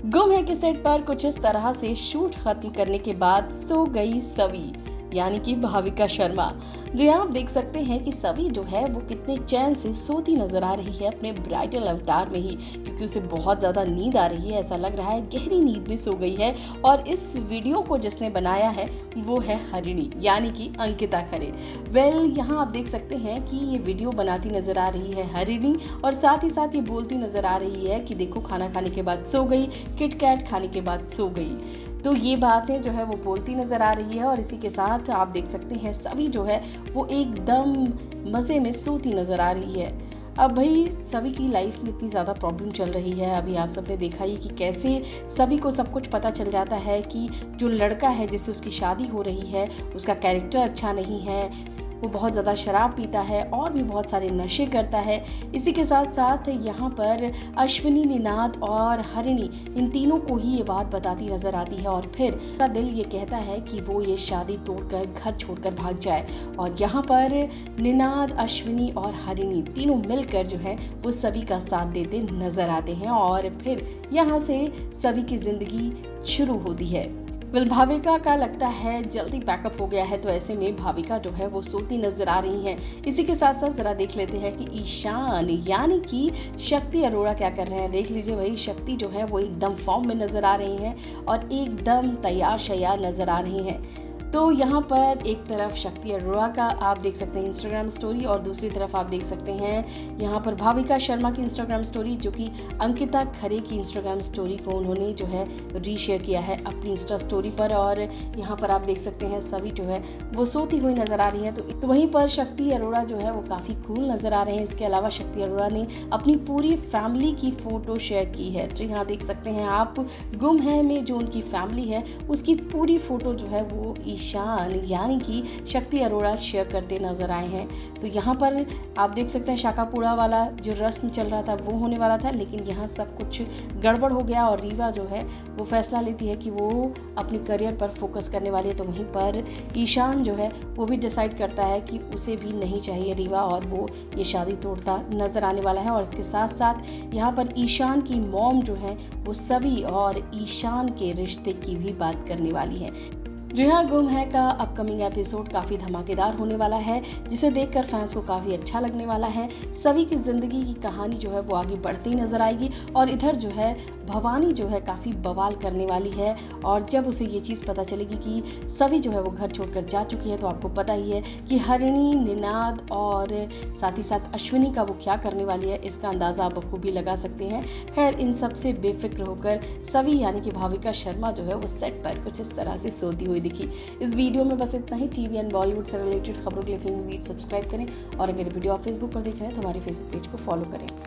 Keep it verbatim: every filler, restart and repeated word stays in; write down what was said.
गुम है के सेट पर कुछ इस तरह से शूट खत्म करने के बाद सो गई सवी, यानी कि भाविका शर्मा। जो यहाँ आप देख सकते हैं कि सवी जो है वो कितने चैन से सोती नजर आ रही है अपने ब्राइडल अवतार में ही, क्योंकि उसे बहुत ज्यादा नींद आ रही है। ऐसा लग रहा है गहरी नींद में सो गई है। और इस वीडियो को जिसने बनाया है वो है हरिणी, यानी कि अंकिता खरे। वेल well, यहाँ आप देख सकते हैं कि ये वीडियो बनाती नजर आ रही है हरिणी, और साथ ही साथ ये बोलती नजर आ रही है कि देखो खाना खाने के बाद सो गई, किटकैट खाने के बाद सो गई। तो ये बातें जो है वो बोलती नजर आ रही है। और इसी के साथ आप देख सकते हैं सभी जो है वो एकदम मजे में सोती नजर आ रही है। अब भाई सभी की लाइफ में इतनी ज़्यादा प्रॉब्लम चल रही है। अभी आप सबने देखा ही कि कैसे सभी को सब कुछ पता चल जाता है कि जो लड़का है जिससे उसकी शादी हो रही है उसका कैरेक्टर अच्छा नहीं है, वो बहुत ज़्यादा शराब पीता है और भी बहुत सारे नशे करता है। इसी के साथ साथ यहाँ पर अश्विनी, निनाद और हरिणी, इन तीनों को ही ये बात बताती नजर आती है। और फिर उसका दिल ये कहता है कि वो ये शादी तोड़कर घर छोड़कर भाग जाए। और यहाँ पर निनाद, अश्विनी और हरिणी तीनों मिलकर जो है वो सभी का साथ देते नजर आते हैं। और फिर यहाँ से सभी की जिंदगी शुरू होती है। वेल भाविका का लगता है जल्दी पैकअप हो गया है, तो ऐसे में भाविका जो है वो सोती नजर आ रही हैं। इसी के साथ साथ जरा देख लेते हैं कि ईशान यानी कि शक्ति अरोड़ा क्या कर रहे हैं। देख लीजिए भाई, शक्ति जो है वो एकदम फॉर्म में नजर आ रही हैं और एकदम तैयार शैयार नजर आ रही हैं। तो यहाँ पर एक तरफ शक्ति अरोड़ा का आप देख सकते हैं इंस्टाग्राम स्टोरी, और दूसरी तरफ आप देख सकते हैं यहाँ पर भाविका शर्मा की इंस्टाग्राम स्टोरी, जो कि अंकिता खरे की इंस्टाग्राम स्टोरी को उन्होंने जो है रीशेयर किया है अपनी इंस्टा स्टोरी पर। और यहाँ पर आप देख सकते हैं सभी जो है वो सोती हुई नजर आ रही है। तो, तो वहीं पर शक्ति अरोड़ा जो है वो काफ़ी कूल नजर आ रहे हैं। इसके अलावा शक्ति अरोड़ा ने अपनी पूरी फैमिली की फ़ोटो शेयर की है। तो यहाँ देख सकते हैं आप, गुम है में जो उनकी फैमिली है उसकी पूरी फ़ोटो जो है वो ईशान यानी कि शक्ति अरोड़ा शेयर करते नजर आए हैं। तो यहाँ पर आप देख सकते हैं शाकापुड़ा वाला जो रस्म चल रहा था वो होने वाला था, लेकिन यहाँ सब कुछ गड़बड़ हो गया और रीवा जो है वो फैसला लेती है कि वो अपने करियर पर फोकस करने वाली है। तो वहीं पर ईशान जो है वो भी डिसाइड करता है कि उसे भी नहीं चाहिए रीवा, और वो ये शादी तोड़ता नजर आने वाला है। और इसके साथ साथ यहाँ पर ईशान की मॉम जो है वो सभी और ईशान के रिश्ते की भी बात करने वाली है। जो यहाँ गुम है का अपकमिंग एपिसोड काफ़ी धमाकेदार होने वाला है, जिसे देखकर फैंस को काफ़ी अच्छा लगने वाला है। सभी की ज़िंदगी की कहानी जो है वो आगे बढ़ती नजर आएगी। और इधर जो है भवानी जो है काफ़ी बवाल करने वाली है। और जब उसे ये चीज़ पता चलेगी कि सभी जो है वो घर छोड़कर जा चुकी है, तो आपको पता ही है कि हरिणी, निनाद और साथ ही साथ अश्विनी का वो क्या करने वाली है, इसका अंदाज़ा आप बखूबी लगा सकते हैं। खैर इन सब से बेफिक्र होकर सभी यानी कि भाविका शर्मा जो है वो सेट पर कुछ इस तरह से सोती हुई दिखी। इस वीडियो में बस इतना ही। टीवी एंड बॉलीवुड से रिलेटेड खबरों के लिए फिल्म वीडियो सब्सक्राइब करें, और अगर वीडियो आप फेसबुक पर देख रहे हैं तो हमारे फेसबुक पेज को फॉलो करें।